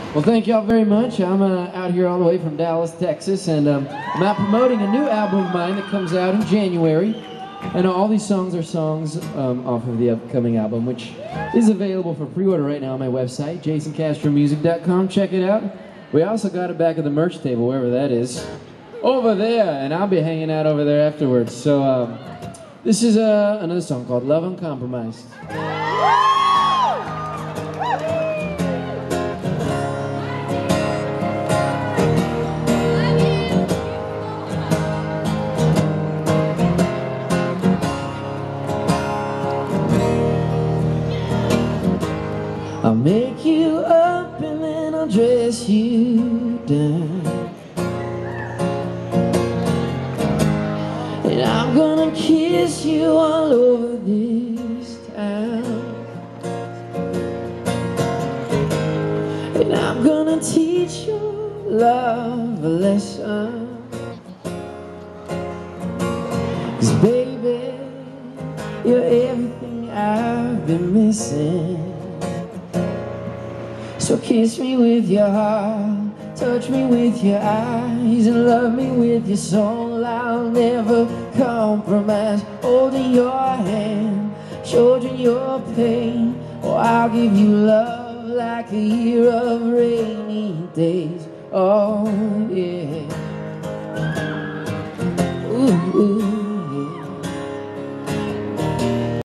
Well, thank y'all very much. I'm out here all the way from Dallas, Texas, and I'm out promoting a new album of mine that comes out in January. And all these songs are songs off of the upcoming album, which is available for pre-order right now on my website, jasoncastromusic.com. Check it out. We also got it back at the merch table, wherever that is, over there, and I'll be hanging out over there afterwards. So this is another song called Love Uncompromised. I'll make you up and then I'll dress you down, and I'm gonna kiss you all over this town, and I'm gonna teach your love a lesson. 'Cause baby, you're everything I've been missing. So kiss me with your heart, touch me with your eyes, and love me with your soul. I'll never compromise. Holding your hand, shouldering your pain. Oh, I'll give you love like a year of rainy days. Oh, yeah. Ooh, ooh.